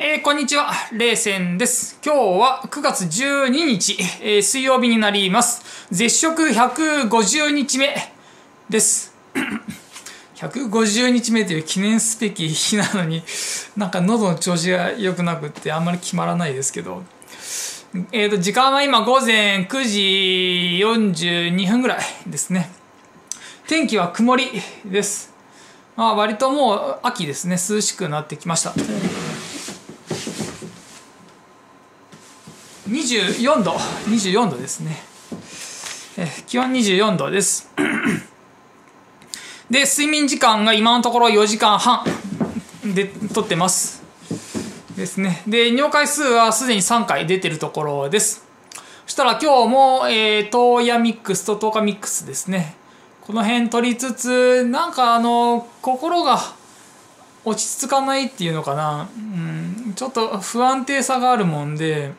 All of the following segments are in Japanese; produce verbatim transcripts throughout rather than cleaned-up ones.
えー、こんにちは、れいせんです。今日はくがつじゅうににち、えー、水曜日になります。絶食ひゃくごじゅうにちめです。ひゃくごじゅうにちめという記念すべき日なのに、なんか喉の調子が良くなくってあんまり決まらないですけど、えーと、時間は今ごぜんくじよんじゅうにふんぐらいですね。天気は曇りです。まあ割ともう秋ですね。涼しくなってきました。にじゅうよんど、にじゅうよんどですね。え気温にじゅうよんどです。で、睡眠時間が今のところよじかんはんでとってます。ですね。で、尿回数はすでにさんかい出てるところです。そしたら今日も、えー、トーヤミックスとトーカミックスですね。この辺取りつつ、なんかあの、心が落ち着かないっていうのかな。うん、ちょっと不安定さがあるもんで、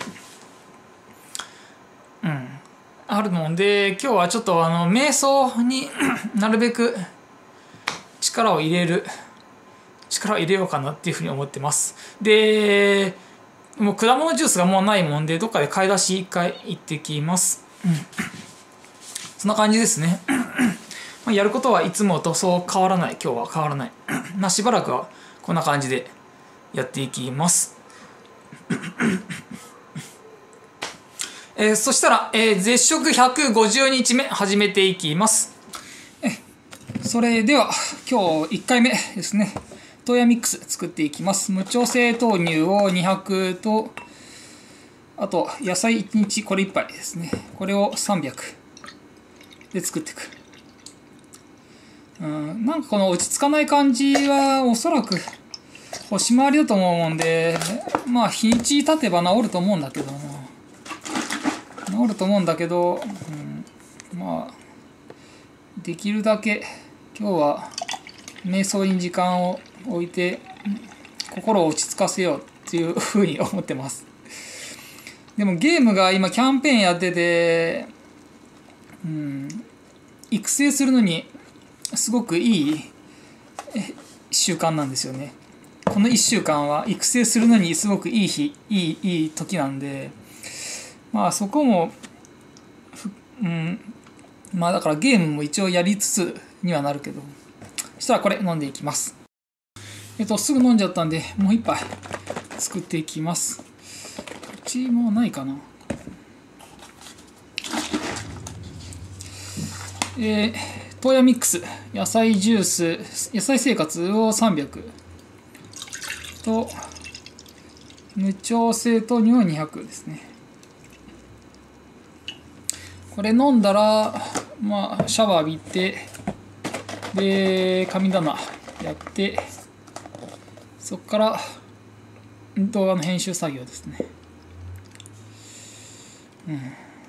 うん、あるので今日はちょっとあの瞑想になるべく力を入れる力を入れようかなっていうふうに思ってます。でもう果物ジュースがもうないもんでどっかで買い出し一回行ってきます、うん、そんな感じですねやることはいつもとそう変わらない。今日は変わらないまあしばらくはこんな感じでやっていきますえー、そしたら、えー、絶食ひゃくごじゅうにちめ始めていきます。えそれでは今日いっかいめですね。トーヤミックス作っていきます。無調整豆乳をにひゃくと、あと野菜いちにちこれいっぱいですね。これをさんびゃくで作っていく。うん、なんかこの落ち着かない感じはおそらく星回りだと思うもんで、まあ日にち経てば治ると思うんだけどな。治ると思うんだけど、うん、まあできるだけ今日は瞑想に時間を置いて心を落ち着かせようっていうふうに思ってます。でもゲームが今キャンペーンやってて、うん、育成するのにすごくいい習慣なんですよね。このいっしゅうかんは育成するのにすごくいい日いいいい時なんで、まあそこも、うん、まあだからゲームも一応やりつつにはなるけど、そしたらこれ飲んでいきます。えっとすぐ飲んじゃったんでもう一杯作っていきます。こっちもないかな。えー、トーヤミックス野菜ジュース野菜生活をさんびゃくと無調整豆乳をにひゃくですね。これ飲んだら、まあ、シャワー浴びて、で、神棚やって、そこから動画の編集作業ですね。うん。よ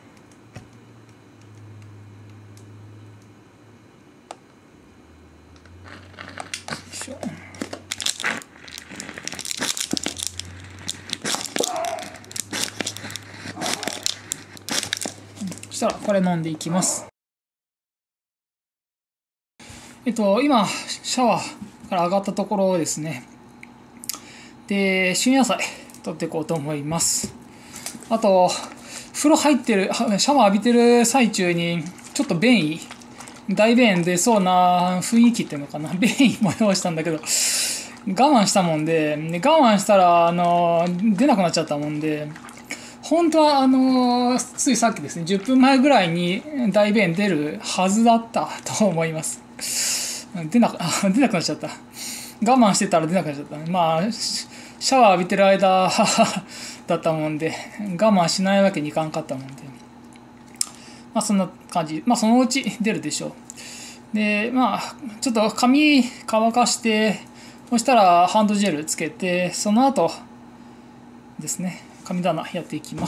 いしょ。そしたらこれ飲んでいきます。えっと今シャワーから上がったところですね。で旬野菜取っていこうと思います。あと風呂入ってるシャワー浴びてる最中にちょっと便意大便出そうな雰囲気っていうのかな、便意催したんだけど我慢したもんで、我慢したらあの出なくなっちゃったもんで、本当はあのついさっきですねじゅっぷんまえぐらいに大便出るはずだったと思います。出な出なくなっちゃった。我慢してたら出なくなっちゃった。まあシャワー浴びてる間だったもんで我慢しないわけにいかんかったもんで、まあそんな感じ。まあそのうち出るでしょう。でまあちょっと髪乾かして、そしたらハンドジェルつけて、その後ですね神棚やっていきます。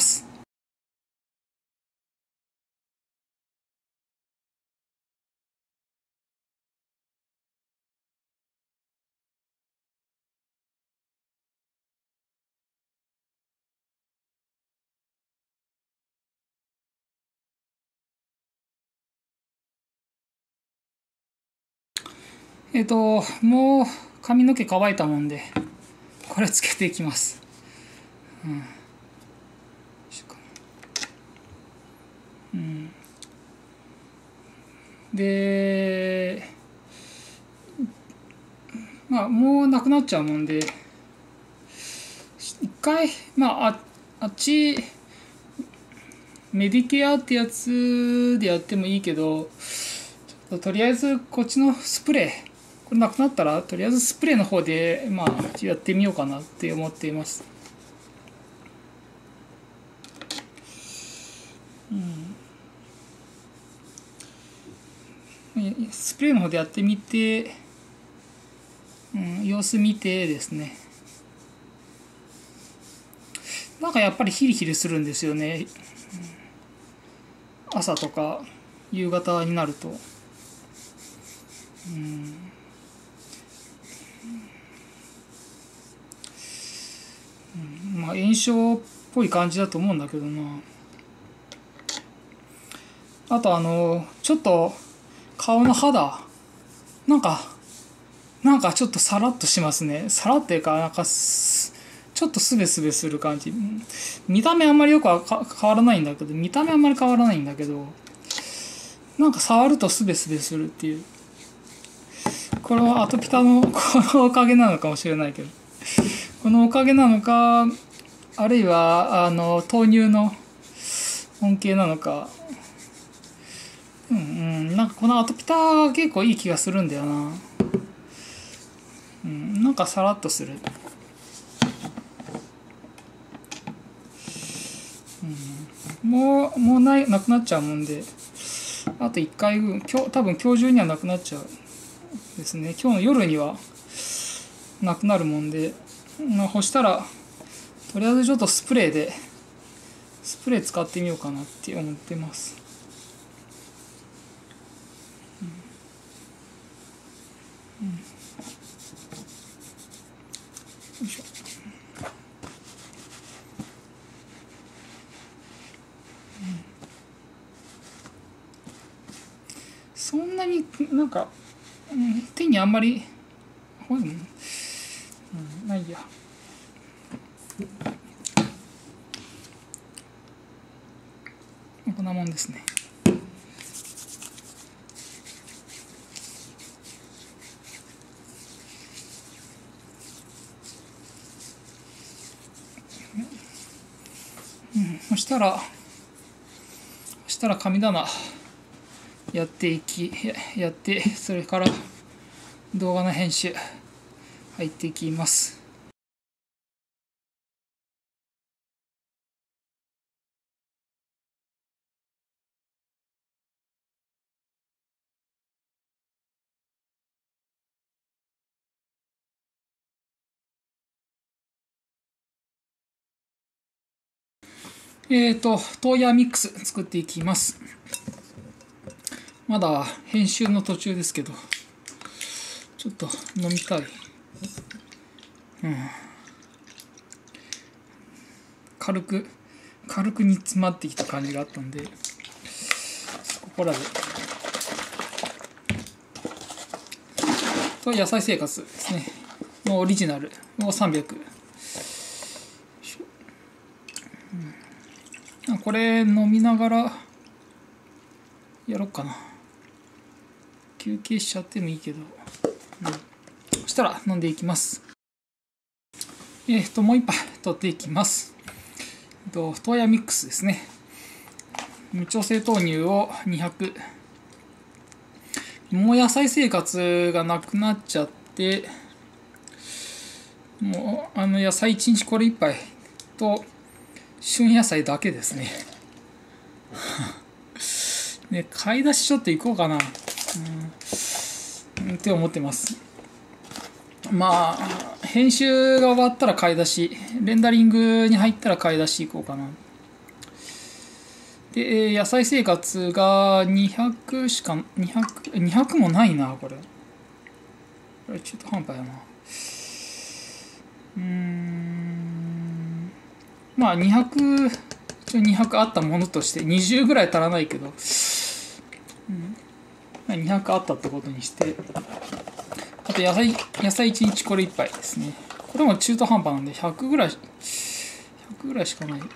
えっともう髪の毛乾いたもんでこれつけていきます。 うん、うん、でまあもうなくなっちゃうもんで一回まあああっちメディケアってやつでやってもいいけど、とりあえずこっちのスプレーこれなくなったらとりあえずスプレーの方でまあやってみようかなって思っています。うん、スプレーの方でやってみて、うん、様子見てですね。なんかやっぱりヒリヒリするんですよね。朝とか夕方になると。うん、うん、まあ炎症っぽい感じだと思うんだけどな。あとあのちょっと顔の肌なんかなんかちょっとサラッとしますね。サラっていうかなんかちょっとスベスベする感じ。見た目あんまりよくは変わらないんだけど見た目あんまり変わらないんだけどなんか触るとスベスベするっていう。これはアトピタのこのおかげなのかもしれないけどこのおかげなのかあるいはあの豆乳の恩恵なのか、うんうん、なんかこのアトピタが結構いい気がするんだよな、うん、なんかさらっとする、うん、もうもうないなくなっちゃうもんであといっかい分今日多分今日中にはなくなっちゃうですね。今日の夜にはなくなるもんで、まあ、そしたらとりあえずちょっとスプレーでスプレー使ってみようかなって思ってます。うんうん、よいしょ。うん、そんなになんか、うん、手にあんまりほい、うん、ないや。こんなもんですね。うん、そしたらそしたら神棚やっていきやってそれから動画の編集入っていきます。えっとトーヤミックス作っていきます。まだ編集の途中ですけどちょっと飲みたい、うん、軽く軽く煮詰まってきた感じがあったんでここらでと野菜生活ですねのオリジナルをさんびゃく、うん、これ飲みながらやろうかな。休憩しちゃってもいいけど、うん、そしたら飲んでいきます。えっともう一杯取っていきます。えっとトーヤミックスですね。無調整豆乳をにひゃく。もう野菜生活がなくなっちゃってもうあの野菜いちにちこれいっぱいと旬野菜だけですね。ね、買い出しちょっと行こうかな、うん、って思ってます。まあ編集が終わったら買い出しレンダリングに入ったら買い出し行こうかな。で野菜生活がにひゃくしかにひゃく、にひゃくもないなこれ。これ中途半端やな。うーんまあにひゃく一応にひゃくあったものとしてにじゅうぐらい足らないけど、うん、にひゃくあったってことにして、あと野菜野菜いちにちこれいっぱいですね。これも中途半端なんでひゃくぐらいひひゃくぐらいしかない。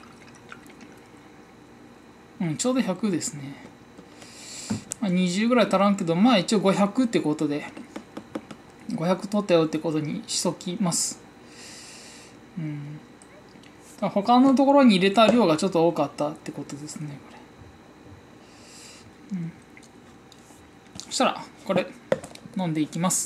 うん、ちょうどひゃくですね。まあ、にじゅうぐらい足らんけど、まあ一応ごひゃくってことで、ごひゃく取ったよってことにしときます。うん。他のところに入れた量がちょっと多かったってことですね、これ。うん。そしたら、これ、飲んでいきます。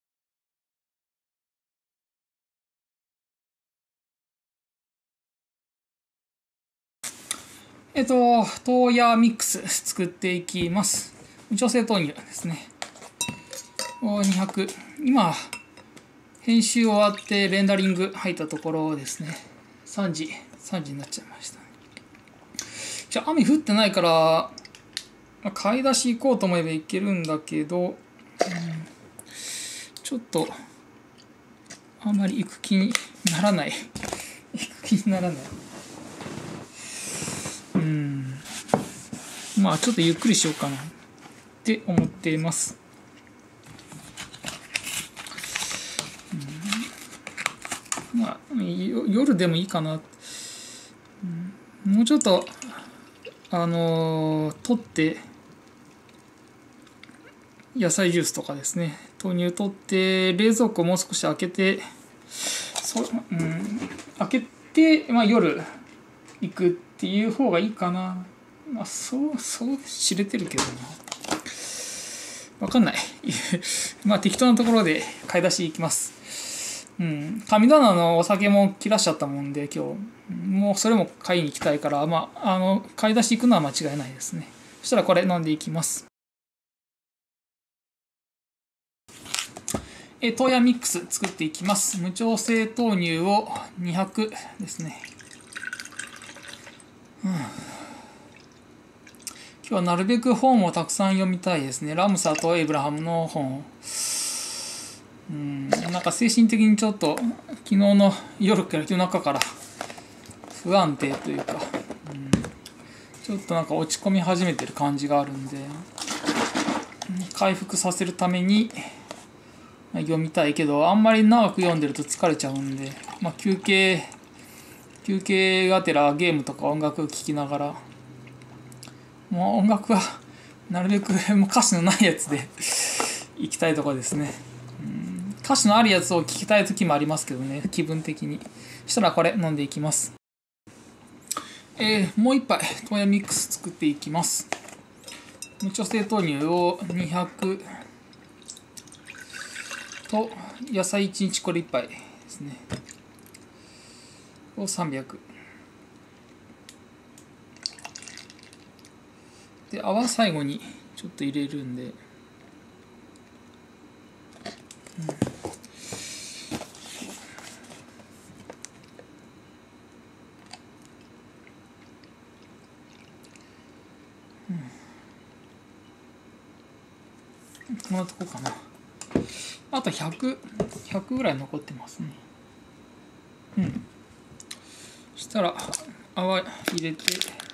えっと、豆ヤミックス作っていきます。無調整豆乳ですね。にひゃく。今、編集終わってレンダリング入ったところですね。さんじ、さんじになっちゃいました。じゃあ、雨降ってないから、まあ、買い出し行こうと思えばいけるんだけど、うん、ちょっと、あんまり行く気にならない。行く気にならない。うん。まあ、ちょっとゆっくりしようかなって思っています。うん、まあ、夜でもいいかな。うん、もうちょっと、あのー、取って、野菜ジュースとかですね、豆乳取って、冷蔵庫もう少し開けて、そうん、開けて、まあ、夜行くっていう方がいいかな。まあ、そう、そう知れてるけどな。わかんない。まあ、適当なところで買い出し行きます。うん。神棚のお酒も切らしちゃったもんで、今日。もうそれも買いに行きたいから、まあ、あの、買い出し行くのは間違いないですね。そしたらこれ飲んでいきます。え、豆ヤミックス作っていきます。無調整豆乳をにひゃくですね。うん、今日はなるべく本をたくさん読みたいですね。ラムサとエイブラハムの本。うん、なんか精神的にちょっと昨日の夜から夜中から不安定というか、うん、ちょっとなんか落ち込み始めてる感じがあるんで、回復させるために読みたいけど、あんまり長く読んでると疲れちゃうんで、まあ、休憩休憩がてらゲームとか音楽を聴きながら、もう音楽はなるべくもう歌詞のないやつで行きたいところですね。うん、歌詞のあるやつを聴きたい時もありますけどね、気分的に。そしたらこれ飲んでいきます。えー、もう一杯豆ヤミックス作っていきます。無調整豆乳をにひゃくと野菜いちにちこれいっぱいですねをさんびゃくで、泡最後にちょっと入れるんで、うん、うん、こんなとこかな。あとひゃく、ひゃくぐらい残ってますね。うん。そしたら泡入れて、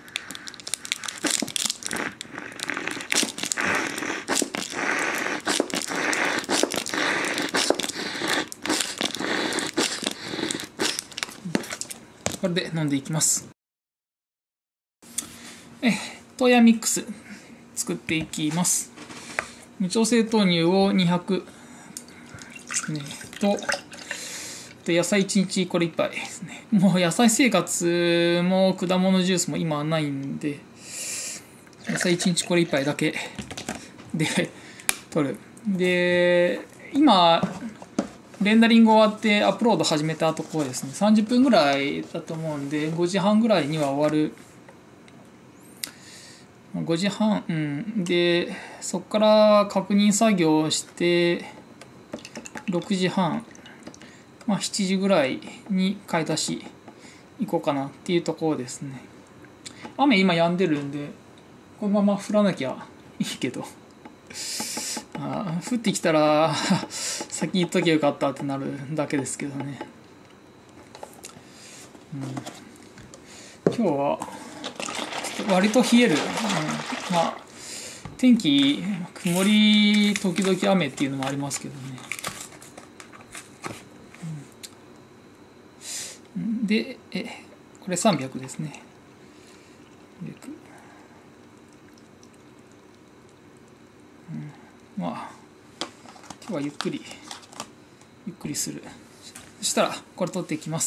これで飲んでいきます。え、豆ヤミックス作っていきます。無調整豆乳をにひゃくですねと、野菜いちにちこれいっぱいですね。もう野菜生活も果物ジュースも今はないんで、野菜いちにちこれいっぱいだけで取る。で、今レンダリング終わってアップロード始めたところですね、さんじゅっぷんぐらいだと思うんで、ごじはんぐらいには終わる。ごじはん、うん、でそこから確認作業をしてろくじはん、まあ、しちじぐらいに買い出し行こうかなっていうところですね。雨今止んでるんでこのまま降らなきゃいいけど、あ、降ってきたら先行っときゃよかったってなるだけですけどね。うん、今日は割と冷える、うん、まあ天気曇り時々雨っていうのもありますけどね。うん、でえこれさんびゃくですね。うん、まあ今日はゆっくりゆっくりする。そしたらこれ取っていきます。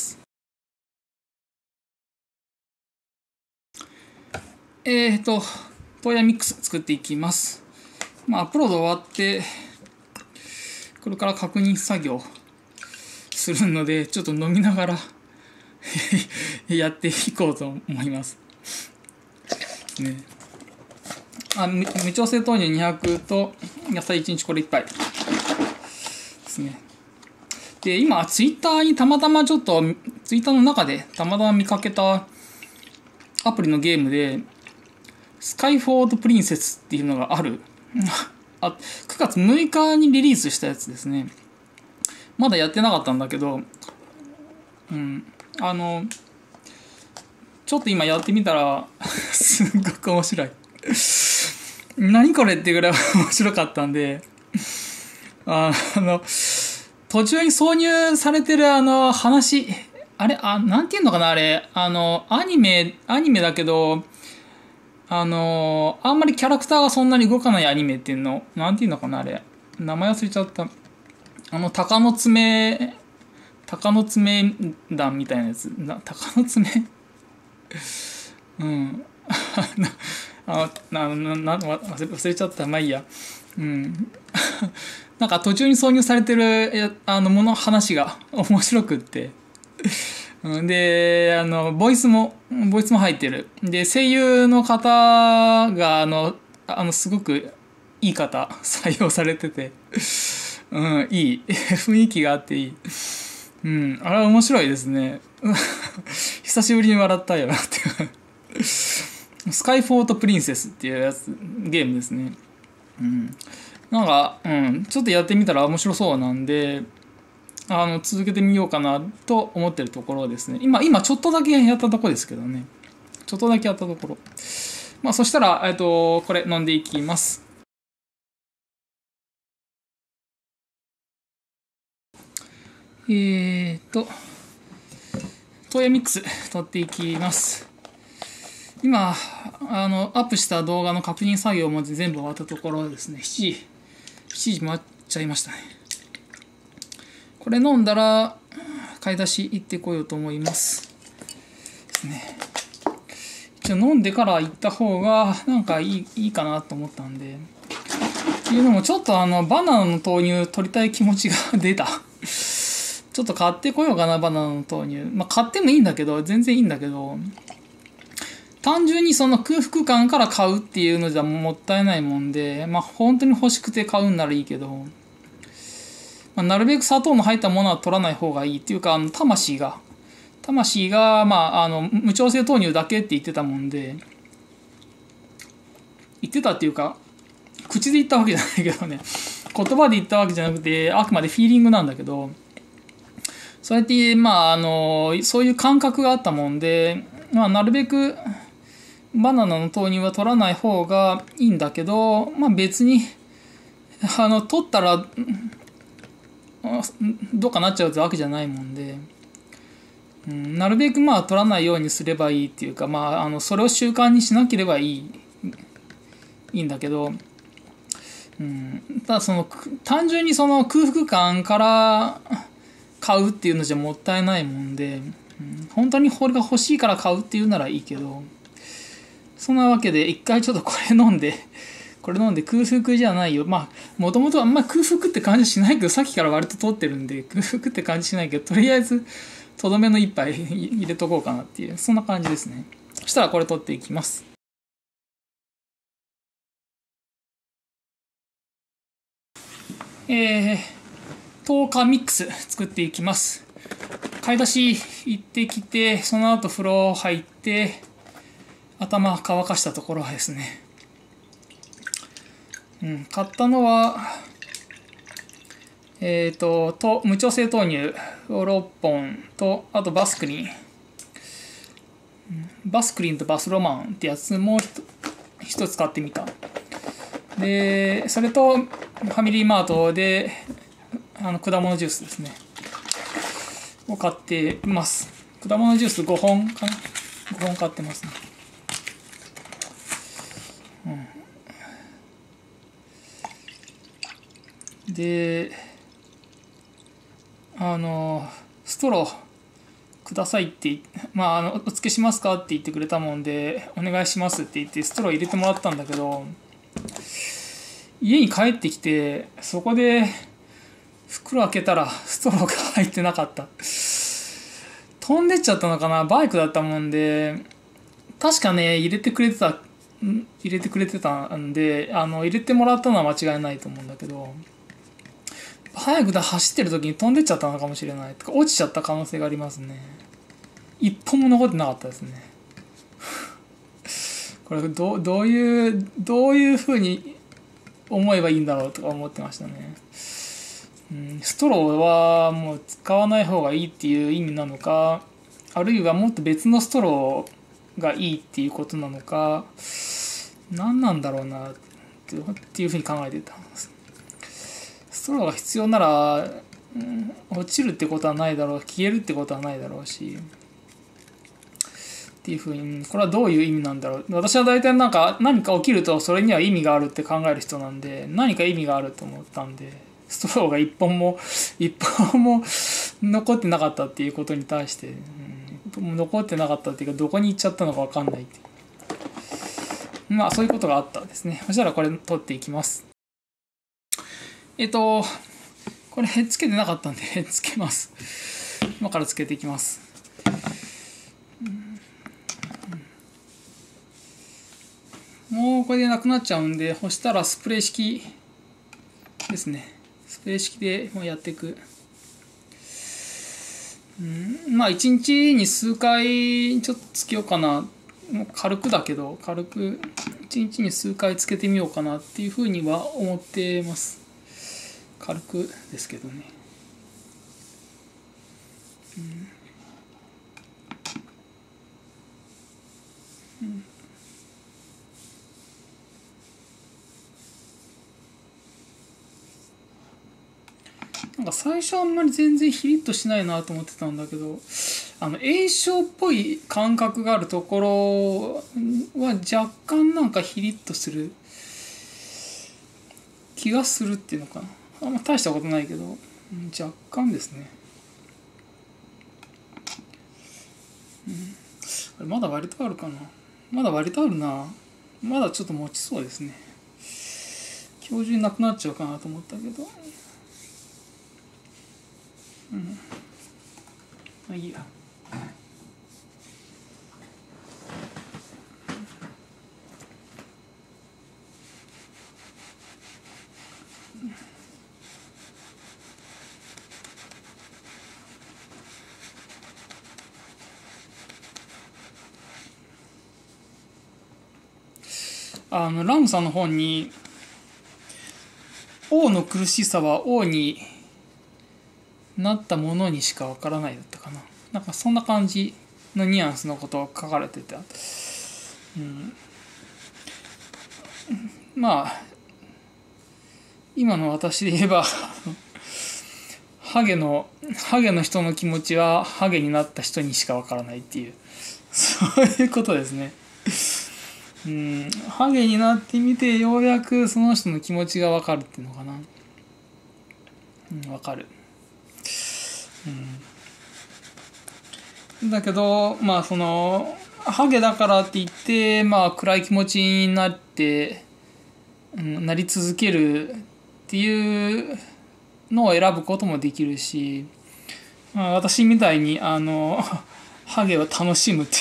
えっとトーヤミックス作っていきます。まあアップロード終わってこれから確認作業するので、ちょっと飲みながらやっていこうと思います。ね、あ無調整豆乳にひゃくと野菜いちにちこれいっぱいですね。で、今、ツイッターにたまたまちょっと、ツイッターの中でたまたま見かけたアプリのゲームで、スカイフォードプリンセスっていうのがある。あ、くがつむいかにリリースしたやつですね。まだやってなかったんだけど、うん、あの、ちょっと今やってみたら、すっごく面白い。何これってぐらい面白かったんで、あの、途中に挿入されてるあの話、あれ、あ、なんていうのかな、あれ、あの、アニメ、アニメだけど、あの、あんまりキャラクターがそんなに動かないアニメっていうの、なんていうのかな、あれ、名前忘れちゃった。あの、鷹の爪、鷹の爪弾みたいなやつ、な鷹の爪うん。あ、な、な、な、忘れちゃった。まあいいや。うん。なんか途中に挿入されてるあのもの話が面白くってで、あのボイスもボイスも入ってる。で、声優の方があのあのすごくいい方採用されてて、うん、いい雰囲気があっていい。うん、あれは面白いですね。久しぶりに笑ったよなってスカイフォートプリンセスっていうやつゲームですね。うん。なんか、うん、ちょっとやってみたら面白そうなんで、あの、続けてみようかなと思ってるところですね。今、今ちょっとだけやったところですけどね。ちょっとだけやったところ。まあ、そしたら、えっと、これ飲んでいきます。えーっと、トーヤミックス取っていきます。今、あの、アップした動画の確認作業も全部終わったところですね。しちじ、しちじ回っちゃいましたね。これ飲んだら、買い出し行ってこようと思います。ですね。一応飲んでから行った方が、なんかいい、いいかなと思ったんで。っていうのも、ちょっとあの、バナナの豆乳取りたい気持ちが出た。ちょっと買ってこようかな、バナナの豆乳。まあ、買ってもいいんだけど、全然いいんだけど、単純にその空腹感から買うっていうのじゃもったいないもんで、まあ本当に欲しくて買うんならいいけど、まあ、なるべく砂糖の入ったものは取らない方がいいっていうか、あの魂が、魂が、まあ、あの、無調整豆乳だけって言ってたもんで、言ってたっていうか、口で言ったわけじゃないけどね、言葉で言ったわけじゃなくて、あくまでフィーリングなんだけど、そうやって、まあ、あの、そういう感覚があったもんで、まあ、なるべく、バナナの豆乳は取らない方がいいんだけど、まあ別に、あの、取ったら、どうかなっちゃうってわけじゃないもんで、うん、なるべくまあ取らないようにすればいいっていうか、まあ、あの、それを習慣にしなければいい、いいんだけど、うん、ただその、単純にその空腹感から買うっていうのじゃもったいないもんで、うん、本当にこれが欲しいから買うっていうならいいけど、そんなわけで、一回ちょっとこれ飲んで、これ飲んで空腹じゃないよ。まあ、もともとあんま空腹って感じしないけど、さっきから割と取ってるんで、空腹って感じしないけど、とりあえず、とどめの一杯入れとこうかなっていう、そんな感じですね。そしたらこれ取っていきます。えー、とおかミックス作っていきます。買い出し行ってきて、その後風呂入って、頭乾かしたところはですね、うん、買ったのはえっ、ー、とと無調整豆乳をろっぽんと、あとバスクリンバスクリンとバスロマンってやつも一つ買ってみた。でそれとファミリーマートであの果物ジュースですねを買ってます。 果物ジュースごほんかな、ごほん買ってますね。うん、であのストローくださいってまああのお付けしますかって言ってくれたもんでお願いしますって言ってストロー入れてもらったんだけど、家に帰ってきてそこで袋開けたらストローが入ってなかった。飛んでっちゃったのかな。バイクだったもんで確かね入れてくれてた入れてくれてたんで、あの入れてもらったのは間違いないと思うんだけど、バイクで走ってる時に飛んでっちゃったのかもしれないとか落ちちゃった可能性がありますね。一本も残ってなかったですね。これどう、どういうどういうふうに思えばいいんだろうとか思ってましたね。うん、ストローはもう使わない方がいいっていう意味なのか、あるいはもっと別のストローがいいっていうことなのか、何なんだろうなっていうふうに考えてたんです。ストローが必要なら、うん、落ちるってことはないだろう、消えるってことはないだろうしっていうふうに、これはどういう意味なんだろう。私は大体なんか何か起きるとそれには意味があるって考える人なんで、何か意味があると思ったんで、ストローが一本も一本も残ってなかったっていうことに対して、うん、残ってなかったっていうかどこに行っちゃったのか分かんないっていう、まあそういうことがあったんですね。そしたらこれ取っていきます。えっとこれつけてなかったんでつけます。今からつけていきます。もうこれでなくなっちゃうんで、干したらスプレー式ですね。スプレー式でもうやっていく。うん、まあいちにちに数回ちょっとつけようかな。もう軽くだけど軽くいちにちに数回つけてみようかなっていうふうには思ってます。軽くですけどね。うんうん、なんか最初はあんまり全然ヒリッとしないなと思ってたんだけど、あの炎症っぽい感覚があるところは若干なんかヒリッとする気がするっていうのかな。あんま大したことないけど若干ですね。うん、これまだ割とあるかな。まだ割とあるな。まだちょっと持ちそうですね。今日中になくなっちゃうかなと思ったけど、うん、まあいいや。あのラムさんの本に王の苦しさは王になったものにしかわからないだったかな。なんかそんな感じのニュアンスのことを書かれてた。うん、まあ今の私で言えばハゲのハゲの人の気持ちはハゲになった人にしかわからないっていう、そういうことですね。うん、ハゲになってみてようやくその人の気持ちがわかるっていうのかな。うん、わかる。うん、だけどまあそのハゲだからって言ってまあ暗い気持ちになって、うん、なり続けるっていうのを選ぶこともできるし、まあ、私みたいにあのハゲを楽しむって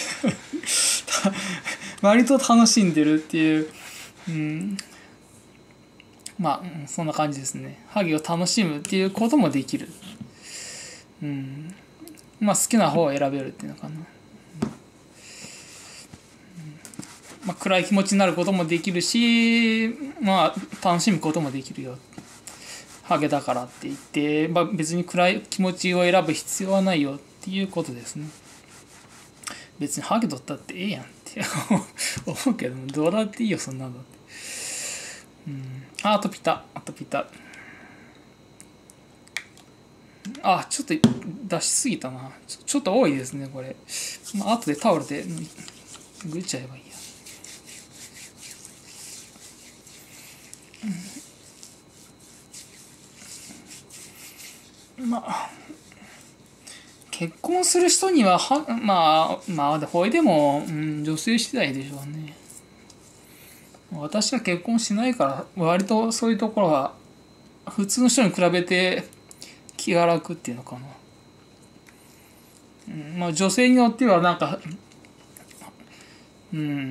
割と楽しんでるっていう、うん、まあそんな感じですね。ハゲを楽しむっていうこともできる。うん、まあ好きな方を選べるっていうのかな。まあ、暗い気持ちになることもできるし、まあ楽しむこともできるよ。ハゲだからって言って、まあ、別に暗い気持ちを選ぶ必要はないよっていうことですね。別にハゲ取ったってええやんって思うけども、どうだっていいよそんなのって。うん、あ、あとピタあとピタあ、ちょっと出しすぎたな。ちょ、ちょっと多いですね、これ。まあ、後でタオルでぐっちゃえばいいや。うん、まあ、結婚する人には、は、まあ、まあ、ほいでも、うん、女性次第でしょうね。私は結婚しないから、割とそういうところは、普通の人に比べて気が楽っていうのかな。うん、まあ、女性によっては、なんか、うん、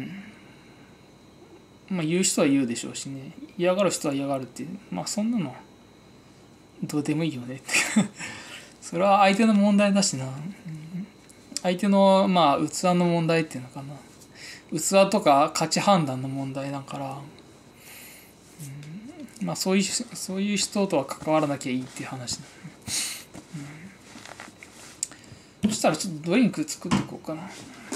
まあ、言う人は言うでしょうしね。嫌がる人は嫌がるっていう。まあ、そんなの、どうでもいいよねって。それは相手の問題だしな。相手の、まあ、器の問題っていうのかな。器とか価値判断の問題だから、うん、まあそういうそういう人とは関わらなきゃいいっていう話だ、うん、そしたらちょっとドリンク作っていこうかな。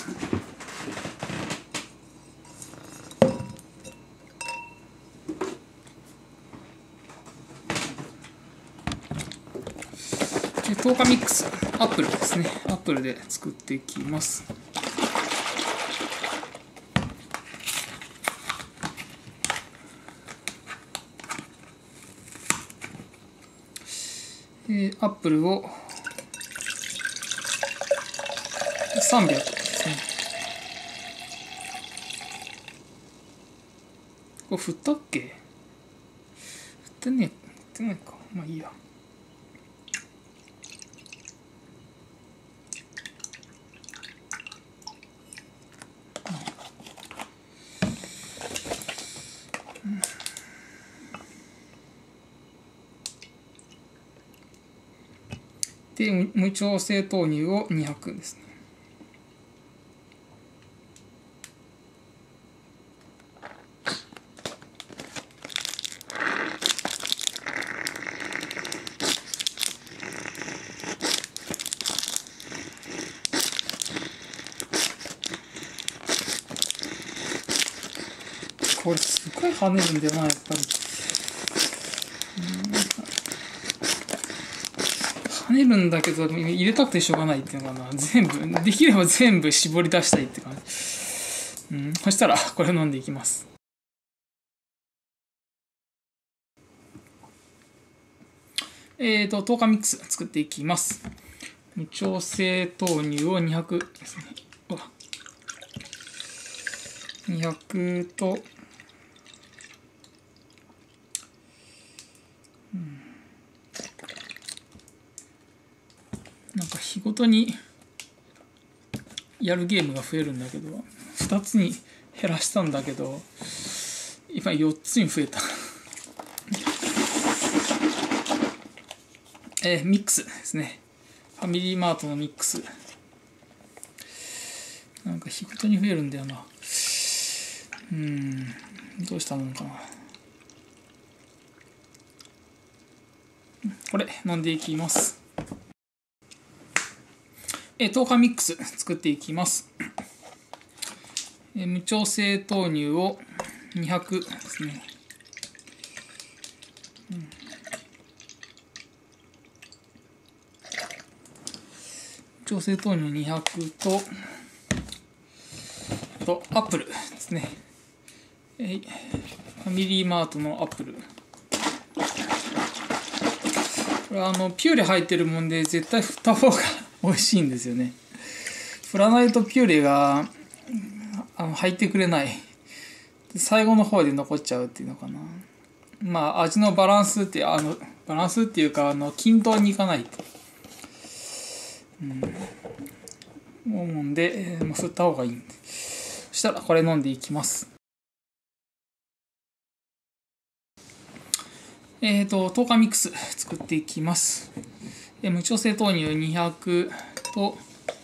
トーカミックスアップルですね。アップルで作っていきます。アップルをさんびゃくですね。これ振ったっけ？振ってねえ、振ってないか。まあいいや。で、無調整豆乳をにひゃくですね。これすごい跳ねるんだよな、やっぱり。跳ねるんだけど、入れたくてしょうがないっていうのかな。全部、できれば全部絞り出したいって感じ。うん、そしたら、これ飲んでいきます。えっと、トーカミックス作っていきます。無調整豆乳をにひゃくですね。にひゃくと、うん、なんか日ごとにやるゲームが増えるんだけど、ふたつに減らしたんだけど、今よっつに増えた。えー、ミックスですね。ファミリーマートのミックス。なんか日ごとに増えるんだよな。うーん、どうしたもんかな。これ、飲んでいきます。えー、トーカミックス作っていきます。えー、無調整豆乳をにひゃくですね。うん、調整豆乳にひゃくと、あとアップルですね。えー、ファミリーマートのアップル。これはあのピューレ入ってるもんで絶対振った方が美味しいんですよね。振らないとピューレがあの入ってくれない。最後の方で残っちゃうっていうのかな。まあ味のバランスってあのバランスっていうかあの均等にいかないと、うん、思うんで、えー、もう振った方がいいんで。そしたらこれ飲んでいきます。えっと、トーカミックス作っていきます。え無調整豆乳にひゃくと、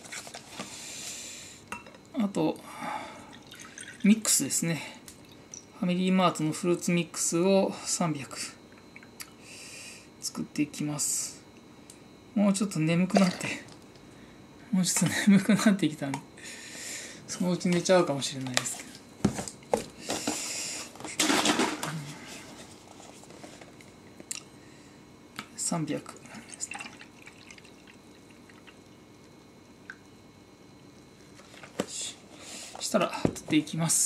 あと、ミックスですね。ファミリーマートのフルーツミックスをさんびゃく作っていきます。もうちょっと眠くなって、もうちょっと眠くなってきたんで、そのうち寝ちゃうかもしれないですけど。さんびゃくですね。 したら取っていきます。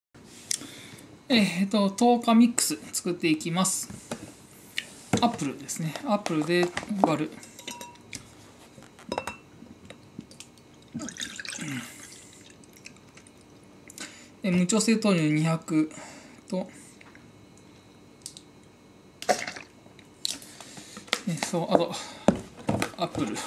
えっと、とおかミックス作っていきます。アップルですね。アップルで割る。え無調整豆乳にひゃくと、えそう、あと、アップル。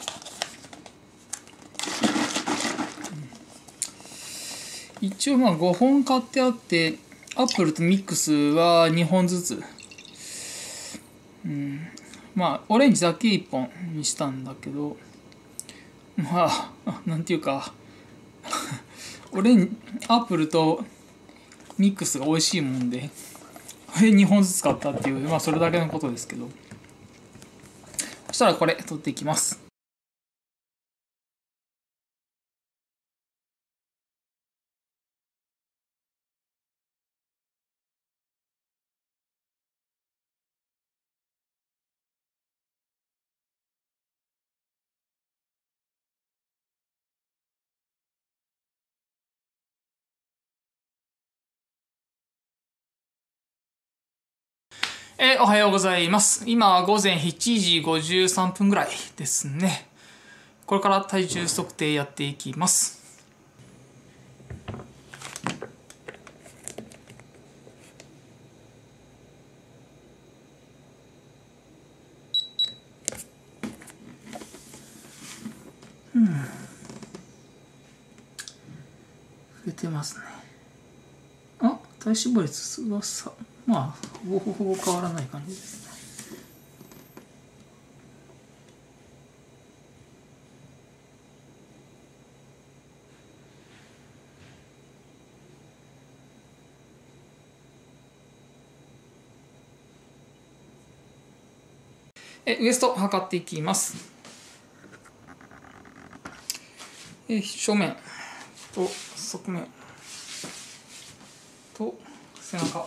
一応まあごほん買ってあって、アップルとミックスはにほんずつ。うん、まあ、オレンジだけいっぽんにしたんだけど、まあ、なんていうか、オレンアップルとミックスが美味しいもんで、これにほんずつ買ったっていう、まあそれだけのことですけど。そしたらこれ取っていきます。えー、おはようございます。今はごぜんしちじごじゅうさんぷんぐらいですね。これから体重測定やっていきます。うん。増えてますね。あ、体脂肪率はさ、まあ、ほぼほぼ変わらない感じですね。えウエスト測っていきます。え正面と側面と背中。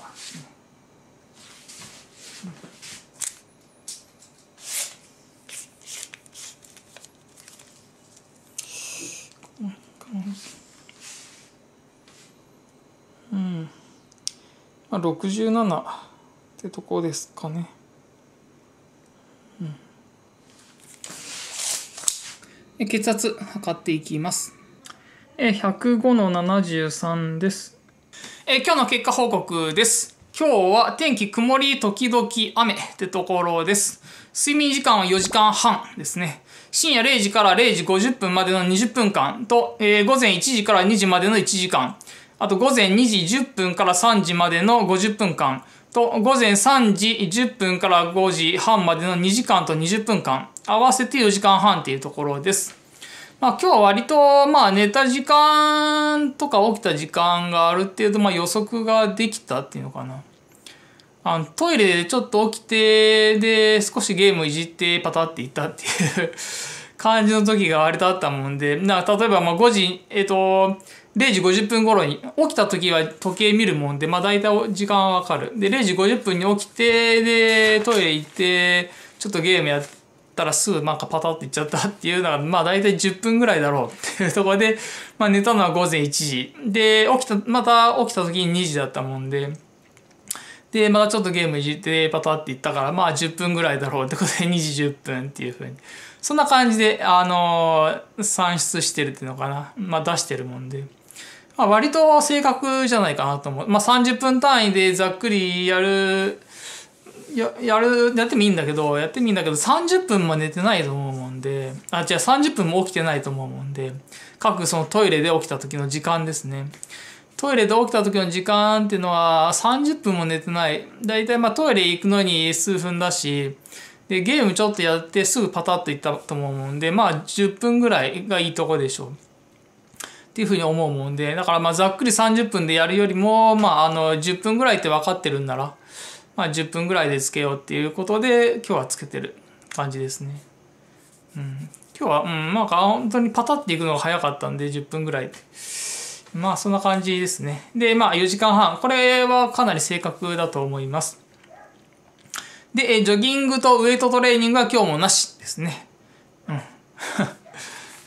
うん、まあ、ろくじゅうななってとこですかね。うん、血圧測っていきます。ひゃくごのななじゅうさんです。え今日の結果報告です。今日は天気曇り時々雨ってところです。睡眠時間はよじかんはんですね。深夜れいじかられいじごじゅっぷんまでのにじゅっぷんかんと、えー、午前いちじからにじまでのいちじかん。あと午前にじじゅっぷんからさんじまでのごじゅっぷんかん。と、午前さんじじゅっぷんからごじはんまでのにじかんとにじゅっぷんかん。合わせてよじかんはんっていうところです。まあ今日は割と、まあ寝た時間とか起きた時間がある程度、まあ予測ができたっていうのかな。あのトイレでちょっと起きて、で、少しゲームいじってパタっていったっていう感じの時が割とあったもんで、な例えばまあごじ、えっと、れいじごじゅっぷん頃に、起きた時は時計見るもんで、まあ大体時間はわかる。で、れいじごじゅっぷんに起きて、で、トイレ行って、ちょっとゲームやって、たらすぐなんかパタッといっちゃったっていうのが、まあ大体じゅっぷんぐらいだろうっていうところで、まあ寝たのはごぜんいちじ。で、起きた、また起きた時ににじだったもんで、で、またちょっとゲームいじってパタッていったから、まあじゅっぷんぐらいだろうってことでにじじゅっぷんっていうふうに。そんな感じで、あのー、算出してるっていうのかな。まあ出してるもんで。まあ割と正確じゃないかなと思う。まあさんじゅっぷん単位でざっくりやる、や、やる、やってもいいんだけど、やってもいいんだけど、さんじゅっぷんも寝てないと思うもんで、あ、じゃあさんじゅっぷんも起きてないと思うもんで、各そのトイレで起きた時の時間ですね。トイレで起きた時の時間っていうのはさんじゅっぷんも寝てない。だいたいまあトイレ行くのに数分だし、で、ゲームちょっとやってすぐパタッと行ったと思うもんで、まあじゅっぷんぐらいがいいとこでしょう。っていうふうに思うもんで、だからまあざっくりさんじゅっぷんでやるよりも、まああのじゅっぷんぐらいって分かってるんなら、まあじゅっぷんぐらいでつけようっていうことで今日はつけてる感じですね。うん、今日は、うん、なんか本当にパタッていくのが早かったんでじゅっぷんぐらいで。まあそんな感じですね。で、まあよじかんはん。これはかなり正確だと思います。で、ジョギングとウエイトトレーニングは今日もなしですね。うん。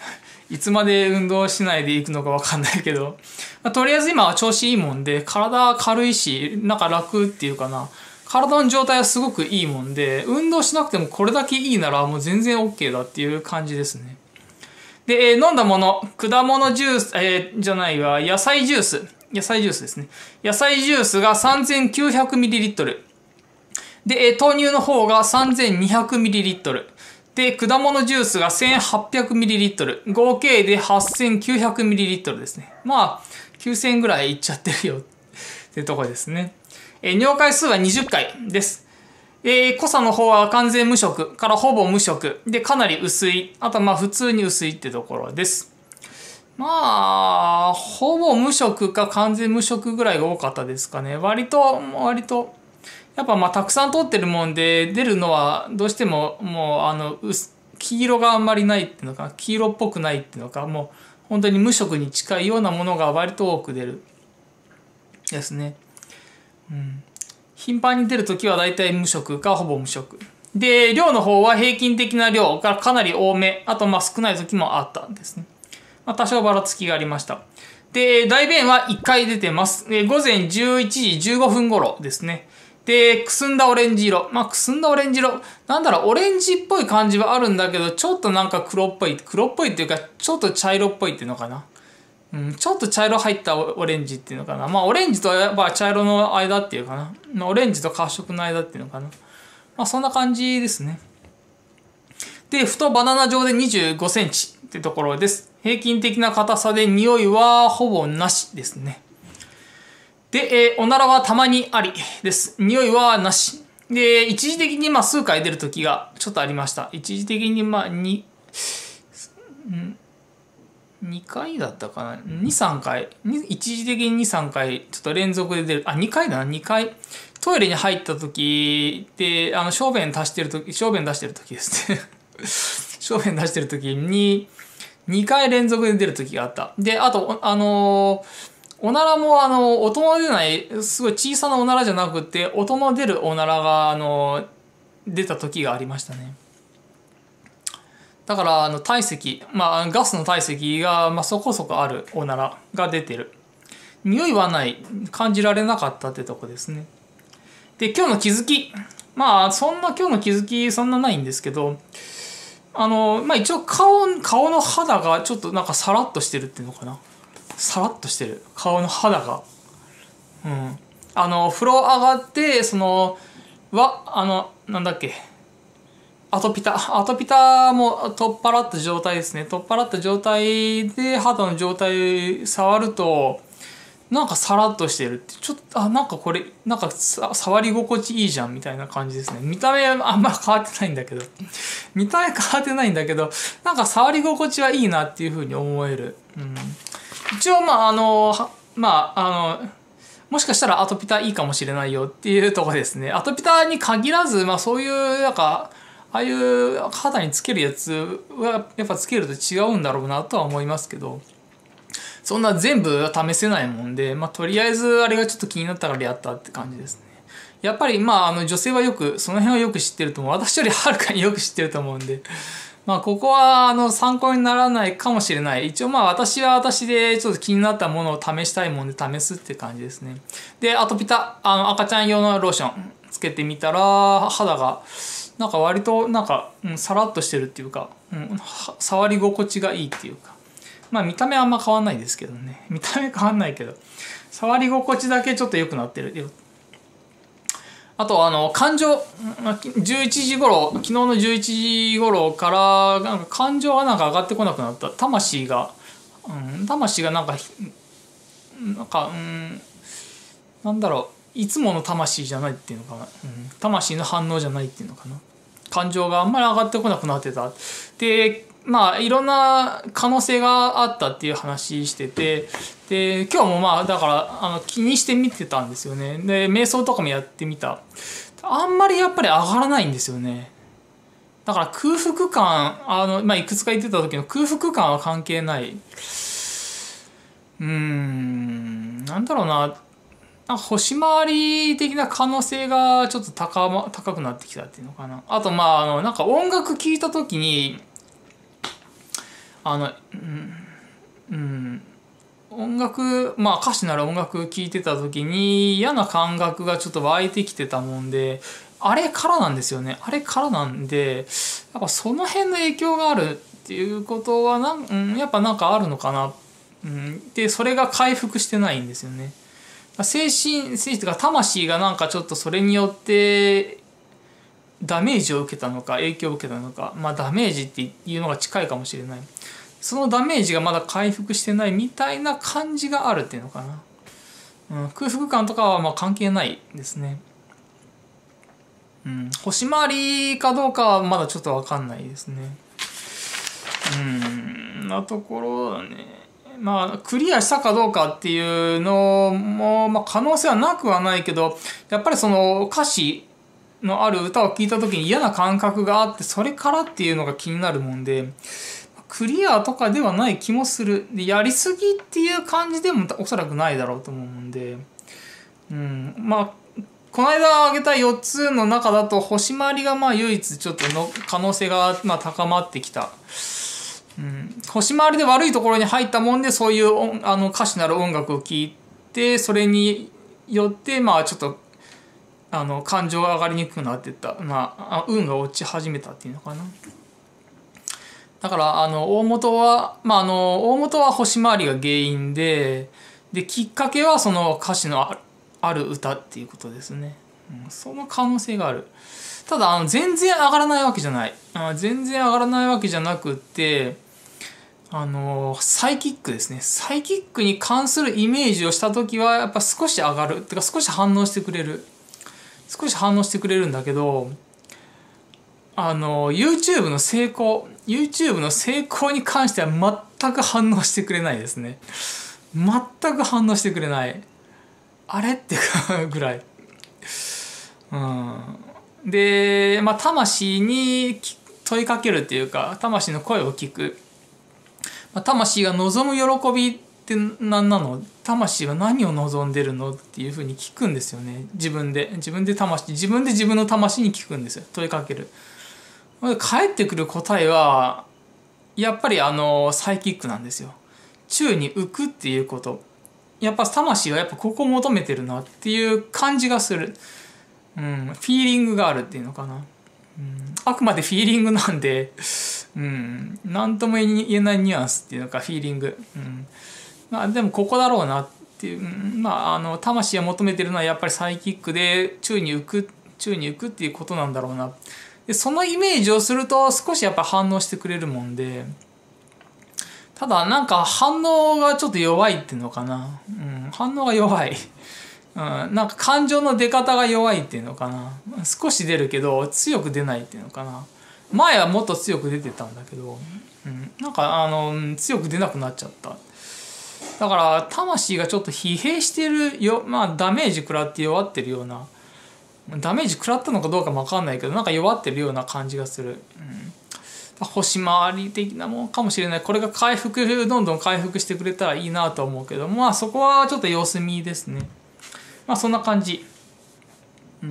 いつまで運動しないでいくのかわかんないけど、まあ、とりあえず今は調子いいもんで、体軽いし、なんか楽っていうかな。体の状態はすごくいいもんで、運動しなくてもこれだけいいならもう全然 OK だっていう感じですね。で、えー飲んだもの、果物ジュース、えーじゃないわ、野菜ジュース。野菜ジュースですね。野菜ジュースが さんぜんきゅうひゃくミリリットル。で、えー豆乳の方が さんぜんにひゃくミリリットル。で、果物ジュースが せんはっぴゃくミリリットル。合計で はっせんきゅうひゃくミリリットルですね。まあ、きゅうせんぐらいいっちゃってるよってとこですね。えー尿回数はにじゅっかいです。えー、濃さの方は完全無色からほぼ無色でかなり薄い。あとはまあ普通に薄いってところです。まあ、ほぼ無色か完全無色ぐらいが多かったですかね。割と、割と、やっぱまあたくさん取ってるもんで出るのはどうしてももうあの黄色があんまりないっていうのか、黄色っぽくないっていうのか、もう本当に無色に近いようなものが割と多く出るですね。うん、頻繁に出るときはだいたい無色かほぼ無色。で、量の方は平均的な量がかなり多め、あとまあ少ないときもあったんですね。まあ、多少ばらつきがありました。で、大便はいっかい出てます。午前じゅういちじじゅうごふん頃ですね。で、くすんだオレンジ色。まあ、くすんだオレンジ色。なんだろう、オレンジっぽい感じはあるんだけど、ちょっとなんか黒っぽい。黒っぽいっていうか、ちょっと茶色っぽいっていうのかな。うん、ちょっと茶色入ったオレンジっていうのかな。まあ、オレンジとやっぱ茶色の間っていうかな。まあ、オレンジと褐色の間っていうのかな。まあ、そんな感じですね。で、太バナナ状でにじゅうごセンチってところです。平均的な硬さで匂いはほぼなしですね。で、えー、おならはたまにありです。匂いはなし。で、一時的にまあ数回出るときがちょっとありました。一時的にまあに、にかいだったかな ?に、さんかい。一時的にに、さんかいちょっと連続で出る。あ、にかいだな、にかい。トイレに入ったときで、あの、小便足してるとき、小便出してるときですね。小便出してるときに、にかい連続で出るときがあった。で、あと、あのー、おならも、あの、音の出ない、すごい小さなおならじゃなくて、音の出るおならが、あの、出た時がありましたね。だから、あの、体積、まあ、ガスの体積が、まあ、そこそこあるおならが出てる。匂いはない、感じられなかったってとこですね。で、今日の気づき。まあ、そんな、今日の気づき、そんなないんですけど、あの、まあ、一応顔、顔の肌がちょっとなんかサラッとしてるっていうのかな。サラッとしてる顔の肌が、うん、あの風呂上がってそのわあのなんだっけアトピタアトピタも取っ払った状態ですね。取っ払った状態で肌の状態触るとなんかサラッとしてるって、ちょっとあなんかこれなんか触り心地いいじゃんみたいな感じですね。見た目はあんま変わってないんだけど見た目変わってないんだけどなんか触り心地はいいなっていうふうに思える。うん、一応まああのまああのもしかしたらアトピタいいかもしれないよっていうところですね。アトピタに限らず、まあ、そういうなんかああいう肌につけるやつはやっぱつけると違うんだろうなとは思いますけど、そんな全部試せないもんで、まあ、とりあえずあれがちょっと気になったからやったって感じですね。やっぱりまああの女性はよくその辺はよく知ってると思う。私よりはるかによく知ってると思うんで。まあここはあの参考にならないかもしれない。一応まあ私は私でちょっと気になったものを試したいもんで試すって感じですね。で、アトピタ、あの赤ちゃん用のローションつけてみたら肌がなんか割となんか、うん、サラッとしてるっていうか、うん、触り心地がいいっていうか。まあ見た目はあんま変わんないですけどね。見た目変わんないけど、触り心地だけちょっと良くなってるよ。あとあの感情じゅういちじ頃昨日のじゅういちじ頃からなんか感情がなんか上がってこなくなった。魂が、うん、魂がなんかなんかうんなんだろういつもの魂じゃないっていうのかな、うん、魂の反応じゃないっていうのかな。感情があんまり上がってこなくなってた。でまあいろんな可能性があったっていう話してて、で今日もまあだからあの気にして見てたんですよね。で瞑想とかもやってみた。あんまりやっぱり上がらないんですよね。だから空腹感あの、まあ、いくつか言ってた時の空腹感は関係ない。うーんなんだろうな、なんか星回り的な可能性がちょっと 高, ま高くなってきたっていうのかな。あとまああのなんか音楽聴いた時にあの、うん、うん、音楽、まあ歌手なら音楽聴いてた時に嫌な感覚がちょっと湧いてきてたもんで、あれからなんですよね。あれからなんで、やっぱその辺の影響があるっていうことはなん、うん、やっぱなんかあるのかな。うん、で、それが回復してないんですよね。精神、精神というか魂がなんかちょっとそれによってダメージを受けたのか影響を受けたのか、まあダメージっていうのが近いかもしれない。そのダメージがまだ回復してないみたいな感じがあるっていうのかな。うん、空腹感とかはまあ関係ないですね。うん、星回りかどうかはまだちょっと分かんないですね。うん、なところだね。まあ、クリアしたかどうかっていうのも、まあ、可能性はなくはないけど、やっぱりその歌詞のある歌を聴いた時に嫌な感覚があって、それからっていうのが気になるもんで、クリアとかではない気もする。で、やりすぎっていう感じでもおそらくないだろうと思うんで、うん、まあ、この間挙げたよっつの中だと、星回りがまあ唯一ちょっとの可能性がまあ高まってきた。うん、星回りで悪いところに入ったもんで、そういうあの歌詞なる音楽を聴いて、それによってまあちょっとあの感情が上がりにくくなっていった、まあ、運が落ち始めたっていうのかな。だからあの大元は、まあ、あの大元は星回りが原因で、できっかけはその歌詞のある歌っていうことですね。うん、その可能性がある。ただあの全然上がらないわけじゃない。あ全然上がらないわけじゃなくって、あのサイキックですね。サイキックに関するイメージをした時はやっぱ少し上がる。ってか少し反応してくれる。少し反応してくれるんだけど、あの YouTube の成功、YouTube の成功に関しては全く反応してくれないですね。全く反応してくれない。あれってぐらい。うん、で、まあ、魂に問いかけるっていうか、魂の声を聞く。まあ、魂が望む喜びって何なの？魂は何を望んでるの？っていうふうに聞くんですよね。自分で。自分で魂、自分で自分の魂に聞くんですよ。問いかける。返ってくる答えは、やっぱりあの、サイキックなんですよ。宙に浮くっていうこと。やっぱ魂はやっぱここを求めてるなっていう感じがする。うん、フィーリングがあるっていうのかな。うん、あくまでフィーリングなんで、うん、なんとも言えないニュアンスっていうのか、フィーリング。うん、まあでもここだろうなっていう、うん、まああの、魂が求めてるのはやっぱりサイキックで宙に浮く、宙に浮くっていうことなんだろうな。で、そのイメージをすると少しやっぱ反応してくれるもんで、ただなんか反応がちょっと弱いっていうのかな。うん、反応が弱い。うん、なんか感情の出方が弱いっていうのかな。少し出るけど強く出ないっていうのかな。前はもっと強く出てたんだけど、うん、なんかあの強く出なくなっちゃった。だから魂がちょっと疲弊してるよ、まあダメージ食らって弱ってるような、ダメージ食らったのかどうかも分かんないけど、なんか弱ってるような感じがする。うん、星回り的なもんかもしれない。これが回復、どんどん回復してくれたらいいなと思うけど、まあそこはちょっと様子見ですね。まあそんな感じ。うん。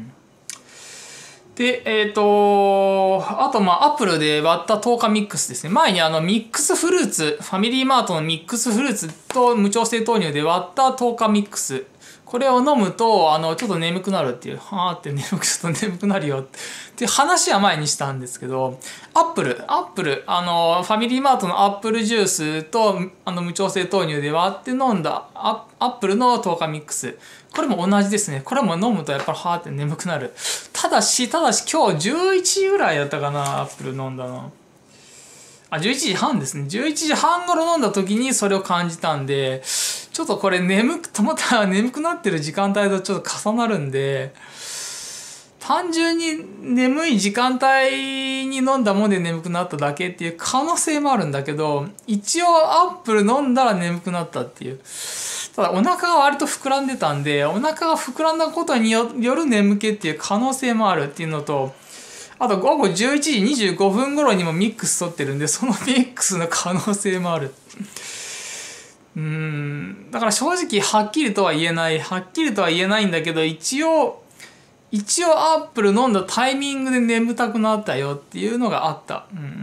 で、えっと、あとまあアップルで割ったトーカミックスですね。前にあのミックスフルーツ、ファミリーマートのミックスフルーツと無調整豆乳で割ったトーカミックス。これを飲むと、あの、ちょっと眠くなるっていう、はーって眠く、ちょっと眠くなるよっていう話は前にしたんですけど、アップル、アップル、あの、ファミリーマートのアップルジュースと、あの、無調整豆乳で割って飲んだアップルのトーカミックス。これも同じですね。これも飲むとやっぱりはーって眠くなる。ただし、ただし今日じゅういちじぐらいだったかな、アップル飲んだの。あ、じゅういちじはんですね。じゅういちじはん頃飲んだ時にそれを感じたんで、ちょっとこれ眠く、たまたま眠くなってる時間帯とちょっと重なるんで、単純に眠い時間帯に飲んだもんで眠くなっただけっていう可能性もあるんだけど、一応アップル飲んだら眠くなったっていう。ただお腹が割と膨らんでたんで、お腹が膨らんだことによる眠気っていう可能性もあるっていうのと、あと午後じゅういちじにじゅうごふん頃にもミックス取ってるんで、そのミックスの可能性もある。うーん、だから正直はっきりとは言えない、はっきりとは言えないんだけど、一応、一応アップル飲んだタイミングで眠たくなったよっていうのがあった。うん、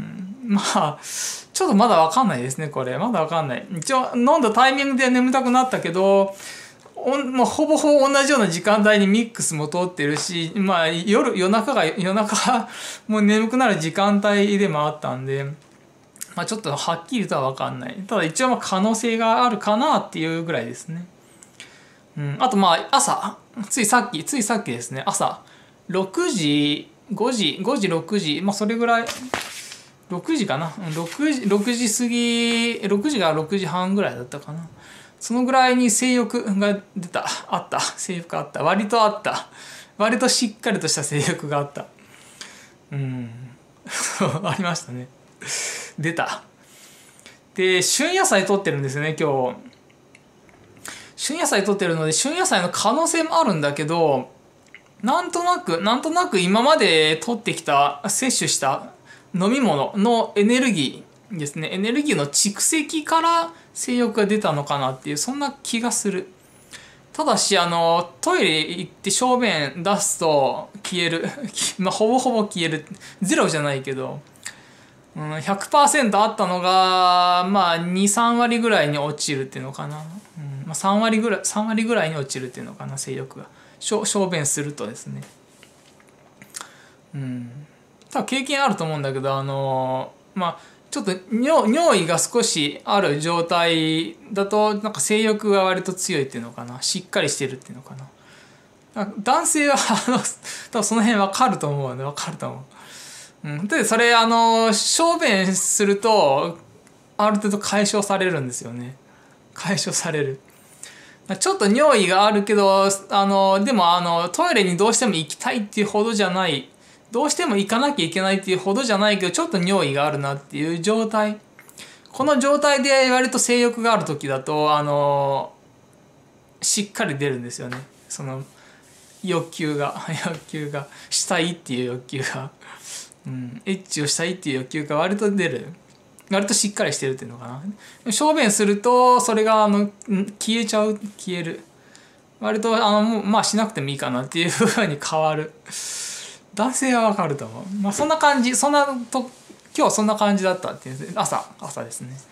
まあ、ちょっとまだわかんないですね、これ。まだわかんない。一応、飲んだタイミングで眠たくなったけど、おもうほぼほぼ同じような時間帯にミックスも通ってるし、まあ、夜、夜中が、夜中もう眠くなる時間帯でもあったんで、まあちょっとはっきりとはわかんない。ただ一応まあ可能性があるかなっていうぐらいですね。うん、あとまあ朝、ついさっき、ついさっきですね、朝、ろくじ、ごじ、ごじ、ろくじ、まあそれぐらい、ろくじかな。ろくじ、ろくじ過ぎ、ろくじがろくじはんぐらいだったかな。そのぐらいに性欲が出た。あった。性欲あった。割とあった。割としっかりとした性欲があった。うん。ありましたね。出た。で、旬野菜取ってるんですよね、今日。旬野菜取ってるので、旬野菜の可能性もあるんだけど、なんとなく、なんとなく今まで取ってきた、摂取した飲み物のエネルギーですね。エネルギーの蓄積から性欲が出たのかなっていう、そんな気がする。ただし、あの、トイレ行って小便出すと消える。まあ、ほぼほぼ消える。ゼロじゃないけど。うん、ひゃくパーセント あったのが、まあ、に、さん割ぐらいに落ちるっていうのかな。うんまあ、さん割ぐらい、さん割ぐらいに落ちるっていうのかな、性欲が。小、小便するとですね。うん。多分経験あると思うんだけど、あのー、まあ、ちょっと尿、尿意が少しある状態だと、なんか性欲が割と強いっていうのかな。しっかりしてるっていうのかな。男性は、あの、多分その辺わかると思うんで、わかると思う。うん、でそれあの小便するとある程度解消されるんですよね。解消される。ちょっと尿意があるけどあのでもあのトイレにどうしても行きたいっていうほどじゃない、どうしても行かなきゃいけないっていうほどじゃないけどちょっと尿意があるなっていう状態、この状態で割と性欲がある時だとあのしっかり出るんですよね。その欲求が欲求がしたいっていう欲求が。うん、エッチをしたいっていう欲求が割と出る、割としっかりしてるっていうのかな。小便するとそれがあの消えちゃう、消える、割とあのもうまあしなくてもいいかなっていうふうに変わる。男性はわかると思う。まあそんな感じ、そんなと今日はそんな感じだったっていう、朝朝ですね。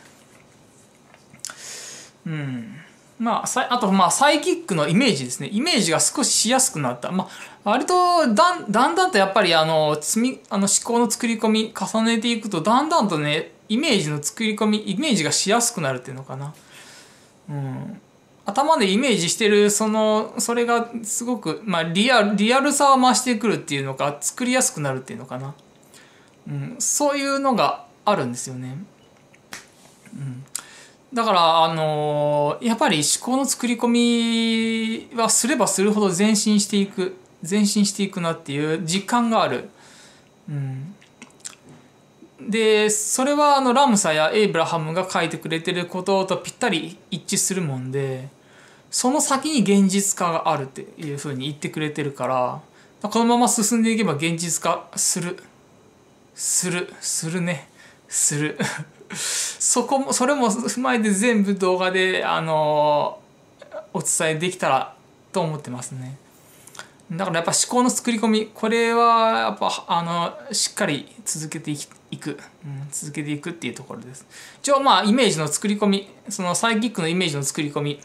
うん。まあ、あと、まあ、サイキックのイメージですね。イメージが少ししやすくなった。まあ、割とだん、だんだんとやっぱり、あの、積み、あの、思考の作り込み、重ねていくと、だんだんとね、イメージの作り込み、イメージがしやすくなるっていうのかな。うん。頭でイメージしてる、その、それがすごく、まあ、リアル、リアルさを増してくるっていうのか、作りやすくなるっていうのかな。うん。そういうのがあるんですよね。うん。だから、あのー、やっぱり思考の作り込みはすればするほど前進していく、前進していくなっていう実感がある。うん、で、それはあのラムサやエイブラハムが書いてくれてることとぴったり一致するもんで、その先に現実化があるっていうふうに言ってくれてるから、このまま進んでいけば現実化する。する。するね。する。そこも、それも踏まえて全部動画で、あのー、お伝えできたらと思ってますね。だからやっぱ思考の作り込み、これはやっぱ、あの、しっかり続けていく、うん、続けていくっていうところです。一応まあ、イメージの作り込み、そのサイキックのイメージの作り込み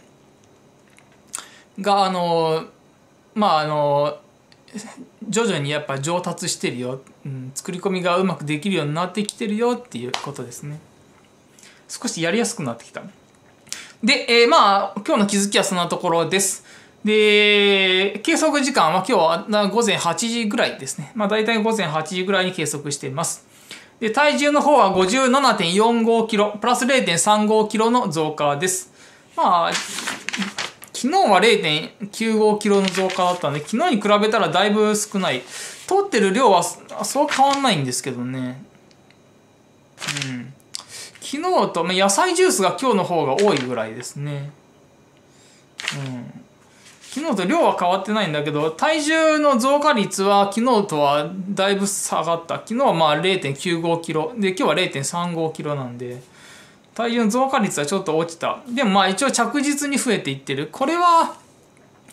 が、あのー、まあ、あのー、徐々にやっぱ上達してるよ、うん、作り込みがうまくできるようになってきてるよっていうことですね。少しやりやすくなってきた。で、えー、まあ、今日の気づきはそんなところです。で、計測時間は今日は午前はちじぐらいですね。まあ、大体午前はちじぐらいに計測しています。で、体重の方は ごじゅうななてんよんごキロ、プラス れいてんさんごキロの増加です。まあ、昨日は れいてんきゅうごキロの増加だったので、昨日に比べたらだいぶ少ない。取ってる量はそう変わんないんですけどね。うん。昨日と、まあ、野菜ジュースが今日の方が多いぐらいですね。うん。昨日と量は変わってないんだけど、体重の増加率は昨日とはだいぶ下がった。昨日はまあ れいてんきゅうごキロ。で、今日は れいてんさんごキロなんで、体重の増加率はちょっと落ちた。でもまあ一応着実に増えていってる。これは、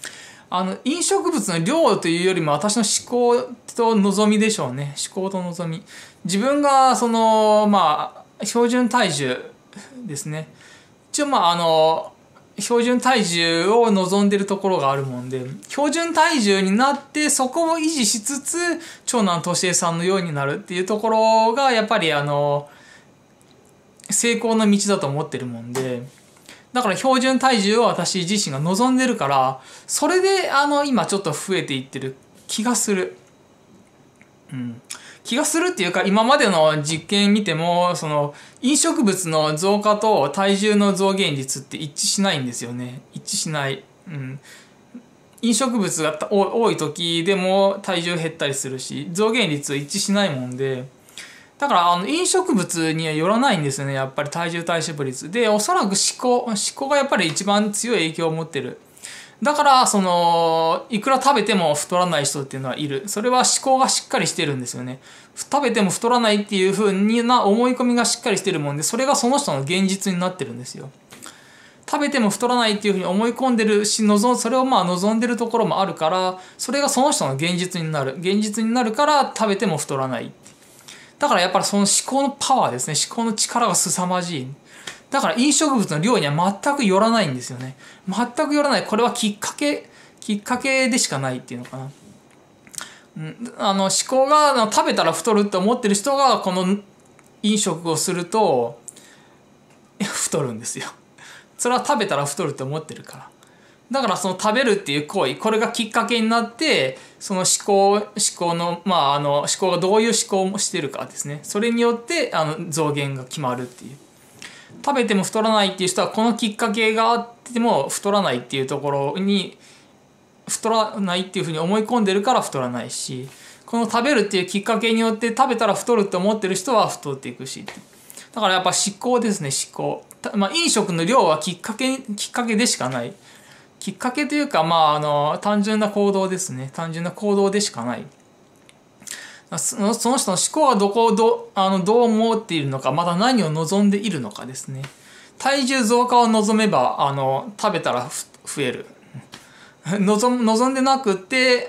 あの、飲食物の量というよりも私の思考と望みでしょうね。思考と望み。自分が、その、まあ、標準体重ですね。一応、まあ、あの、標準体重を望んでるところがあるもんで、標準体重になってそこを維持しつつ、長男としえさんのようになるっていうところが、やっぱりあの、成功の道だと思ってるもんで、だから標準体重を私自身が望んでるから、それであの今ちょっと増えていってる気がする。うん。気がするっていうか、今までの実験見ても、その飲食物の増加と体重の増減率って一致しないんですよね。一致しない。うん。飲食物が多い時でも体重減ったりするし、増減率は一致しないもんで、だから、あの、飲食物にはよらないんですよね。やっぱり体重体脂肪率。で、おそらく思考、思考がやっぱり一番強い影響を持ってる。だから、その、いくら食べても太らない人っていうのはいる。それは思考がしっかりしてるんですよね。食べても太らないっていう風な思い込みがしっかりしてるもんで、それがその人の現実になってるんですよ。食べても太らないっていう風に思い込んでるし、望それをまあ望んでるところもあるから、それがその人の現実になる。現実になるから食べても太らない。だからやっぱりその思考のパワーですね。思考の力が凄まじい。だから飲食物の量には全くよらないんですよね。全くよらない。これはきっかけ、きっかけでしかないっていうのかな。うん、あの思考が食べたら太るって思ってる人がこの飲食をすると太るんですよ。それは食べたら太るって思ってるから。だからその食べるっていう行為、これがきっかけになって、その思考、思考の、まああの思考がどういう思考をしてるかですね。それによってあの増減が決まるっていう。食べても太らないっていう人はこのきっかけがあっても太らないっていうところに、太らないっていうふうに思い込んでるから太らないし、この食べるっていうきっかけによって食べたら太るって思ってる人は太っていくし。だからやっぱ思考ですね、思考。まあ飲食の量はきっかけ、きっかけでしかない。きっかけというか、まあ、あの、単純な行動ですね。単純な行動でしかない。その、その人の思考がどこをど、あの、どう思っているのか、また何を望んでいるのかですね。体重増加を望めば、あの、食べたら増える。望、望んでなくって、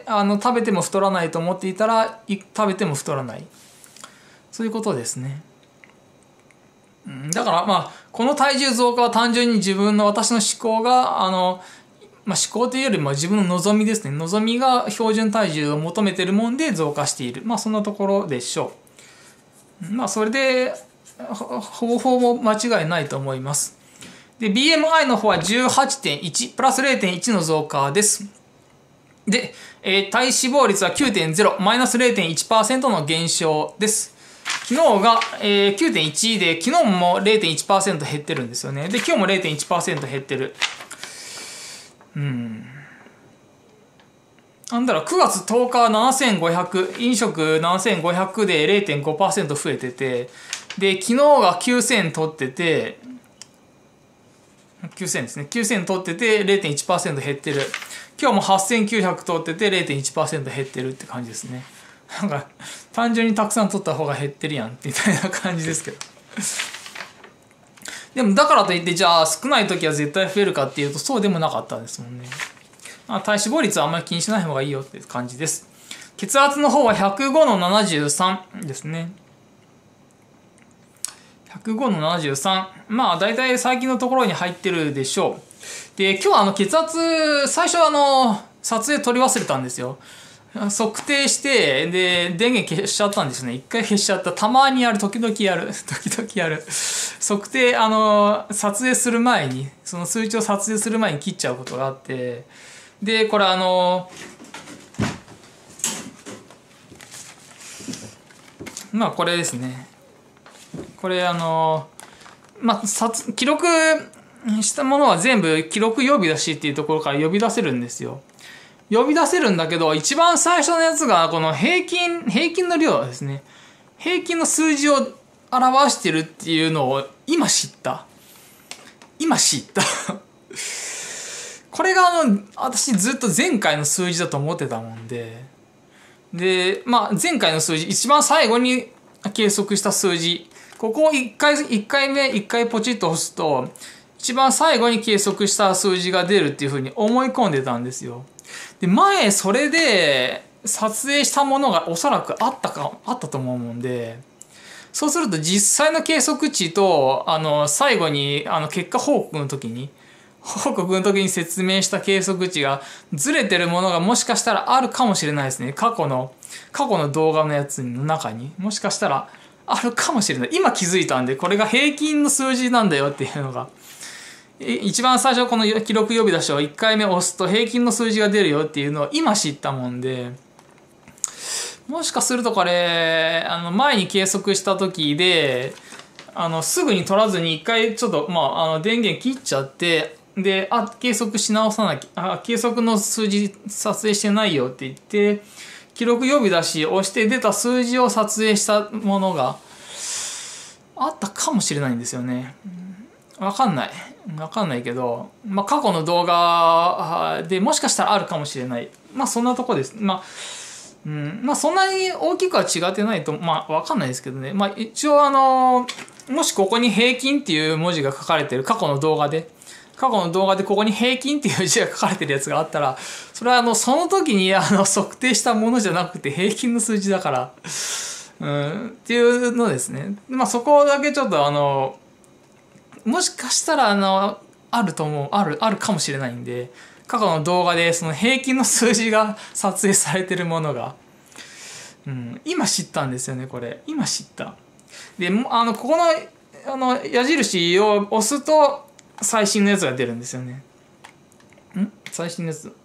あの、食べても太らないと思っていたら、食べても太らない。そういうことですね。だから、まあ、この体重増加は単純に自分の私の思考が、あの、まあ、思考というよりも自分の望みですね。望みが標準体重を求めているもんで増加している。まあそんなところでしょう。まあそれでほぼほぼ間違いないと思います。で、ビーエムアイ の方は じゅうはちてんいち、プラス れいてんいち の増加です。で、えー、体脂肪率は きゅうてんゼロ、マイナス れいてんいちパーセント の減少です。昨日が、えー、きゅうてんいち で、昨日も れいてんいちパーセント 減ってるんですよね。で、今日も れいてんいちパーセント 減ってる。うん。なんだろう、くがつとおかななせんごひゃく、飲食ななせんごひゃくで れいてんごパーセント 増えてて、で、昨日がきゅうせん取ってて、きゅうせんですね。きゅうせん取ってて れいてんいちパーセント 減ってる。今日もはっせんきゅうひゃく取ってて れいてんいちパーセント 減ってるって感じですね。なんか、単純にたくさん取った方が減ってるやん、みたいな感じですけど。でもだからといってじゃあ少ない時は絶対増えるかっていうとそうでもなかったですもんね。まあ、体脂肪率はあんまり気にしない方がいいよっていう感じです。血圧の方はひゃくごのななじゅうさんですね。ひゃくごのななじゅうさん。まあ大体最近のところに入ってるでしょう。で、今日はあの血圧、最初あの撮影撮り忘れたんですよ。測定して、で、電源消しちゃったんですね。一回消しちゃった。たまにやる、時々やる。時々やる。測定、あの、撮影する前に、その数値を撮影する前に切っちゃうことがあって、で、これあの、まあこれですね。これあの、まあ、撮、記録したものは全部記録呼び出しっていうところから呼び出せるんですよ。呼び出せるんだけど、一番最初のやつが、この平均、平均の量ですね。平均の数字を表してるっていうのを今知った。今知った。これがあの、私ずっと前回の数字だと思ってたもんで。で、まあ前回の数字、一番最後に計測した数字。ここを一回、一回目、一回ポチッと押すと、一番最後に計測した数字が出るっていうふうに思い込んでたんですよ。 で、前それで撮影したものがおそらくあったか、あったと思うもんで、そうすると実際の計測値と、あの、最後に、あの、結果報告の時に、報告の時に説明した計測値がずれてるものがもしかしたらあるかもしれないですね。過去の、過去の動画のやつの中に。もしかしたらあるかもしれない。今気づいたんで、これが平均の数字なんだよっていうのが。一番最初この記録呼び出しをいっかいめ押すと平均の数字が出るよっていうのを今知ったもんで、もしかするとこれ、あの、前に計測した時で、あの、すぐに取らずに一回ちょっと、まあ、あの、電源切っちゃって、で、あ、計測し直さなきゃ、あ、計測の数字撮影してないよって言って、記録呼び出し押して出た数字を撮影したものがあったかもしれないんですよね。わかんない。わかんないけど、まあ、過去の動画でもしかしたらあるかもしれない。まあ、そんなとこです。まあ、うん、まあ、そんなに大きくは違ってないと、まあ、わかんないですけどね。まあ、一応あの、もしここに平均っていう文字が書かれてる過去の動画で、過去の動画でここに平均っていう字が書かれてるやつがあったら、それはあの、その時にあの、測定したものじゃなくて平均の数字だから、うん、っていうのですね。まあ、そこだけちょっとあの、もしかしたらあの、あると思う、ある、あるかもしれないんで、過去の動画でその平均の数字が撮影されてるものが、うん、今知ったんですよね、これ。今知った。で、あの、ここの、あの、矢印を押すと、最新のやつが出るんですよね。ん最新のやつ。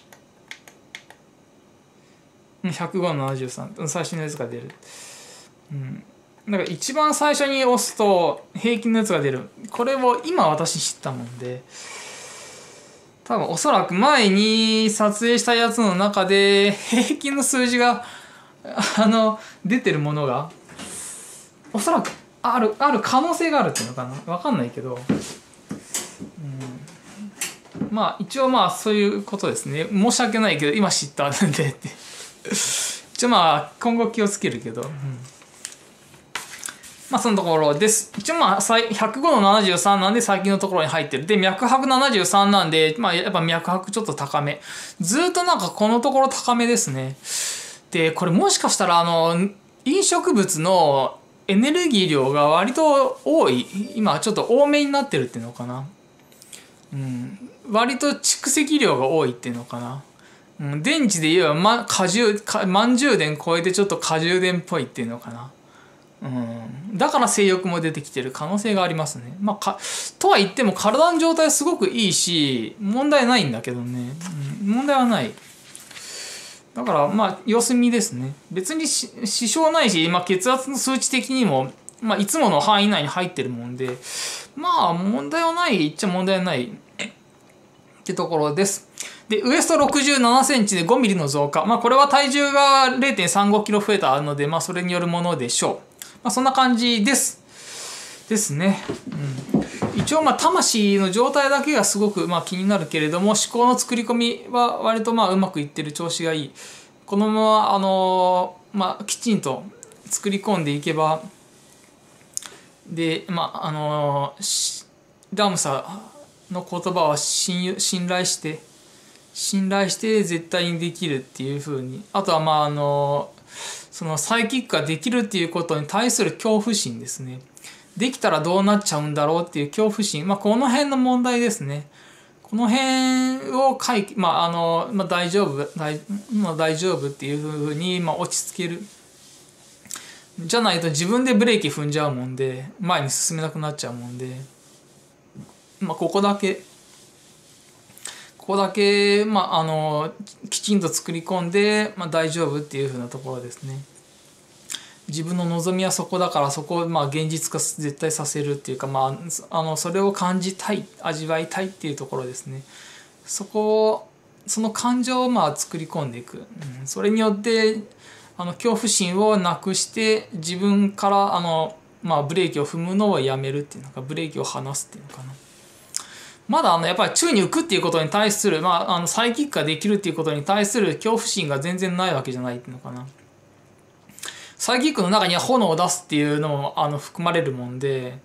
うん。ひゃくごのななじゅうさん。最新のやつが出る。うん。だから一番最初に押すと平均のやつが出る。これを今私知ったもんで、多分おそらく前に撮影したやつの中で平均の数字が、あの、出てるものが、おそらくある、ある可能性があるっていうのかな。わかんないけど。まあ一応まあそういうことですね。申し訳ないけど今知ったんでって一応まあ今後気をつけるけど、うん、まあそのところです。一応まあひゃくごのななじゅうさんなんで最近のところに入ってる。で脈拍ななじゅうさんなんで、まあやっぱ脈拍ちょっと高め。ずっとなんかこのところ高めですね。でこれもしかしたらあの飲食物のエネルギー量が割と多い、今ちょっと多めになってるっていうのかな。うん、割と蓄積量が多いっていうのかな。うん、電池で言えば、ま、過充、満充電超えてちょっと過充電っぽいっていうのかな。うん、だから性欲も出てきてる可能性がありますね。まあ、かとは言っても体の状態すごくいいし問題ないんだけどね、うん、問題はない。だからまあ様子見ですね。別に支障ないし、まあ、血圧の数値的にも、まあ、いつもの範囲内に入ってるもんで、まあ問題はない言っちゃ問題はないってところです。で、ウエストろくじゅうななセンチでごミリの増加。まあこれは体重が れいてんさんごキロ増えたので、まあそれによるものでしょう。まあそんな感じです。ですね。うん、一応まあ魂の状態だけがすごくまあ気になるけれども、思考の作り込みは割とまあうまくいってる、調子がいい。このままあのまあきちんと作り込んでいけば、でまああのダムサの言葉は信信頼して信頼して絶対にできるっていうふうに、あとはまああのそのサイキックができるっていうことに対する恐怖心ですね。できたらどうなっちゃうんだろうっていう恐怖心、まあこの辺の問題ですね。この辺を回避、まああの、まあ、大丈夫大、まあ、大丈夫っていうふうに、まあ、落ち着ける。じゃないと自分でブレーキ踏んじゃうもんで、前に進めなくなっちゃうもんで、まあここだけここだけ、まあ、あのきちんと作り込んで、まあ、大丈夫っていうふうなところですね。自分の望みはそこだから、そこをまあ現実化絶対させるっていうか、まあ、あのそれを感じたい、味わいたいっていうところですね。そこをその感情をまあ作り込んでいく、うん、それによってあの恐怖心をなくして自分からあの、まあ、ブレーキを踏むのをやめるっていうのか、ブレーキを離すっていうのかな。まだあのやっぱり宙に浮くっていうことに対する、まあ、あのサイキックができるっていうことに対する恐怖心が全然ないわけじゃないっていうのかな。サイキックの中には炎を出すっていうのもあの含まれるもんで、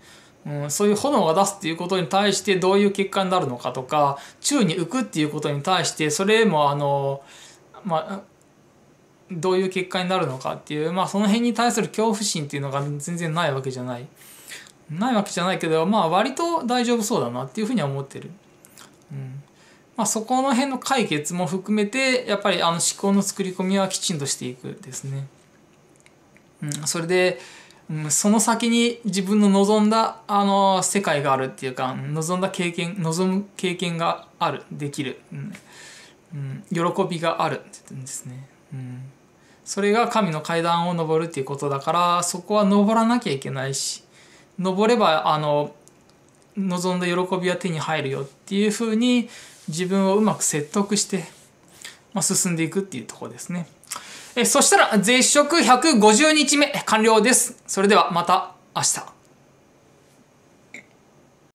うん、そういう炎が出すっていうことに対してどういう結果になるのかとか、宙に浮くっていうことに対してそれもあのまあどういう結果になるのかっていう、まあその辺に対する恐怖心っていうのが全然ないわけじゃないないわけじゃないけど、まあ割と大丈夫そうだなっていうふうには思ってる。うんまあ、そこの辺の解決も含めてやっぱりあの思考の作り込みはきちんとしていくですね。うん、それで、うん、その先に自分の望んだあの世界があるっていうか、望んだ経験望む経験があるできる、うんうん、喜びがあるって言ってるんですね。うん、それが神の階段を登るっていうことだから、そこは登らなきゃいけないし、登ればあの望んだ喜びは手に入るよっていうふうに自分をうまく説得して、まあ、進んでいくっていうところですね。えそしたら絶食ひゃくごじゅうにちめ完了です。それではまた明日。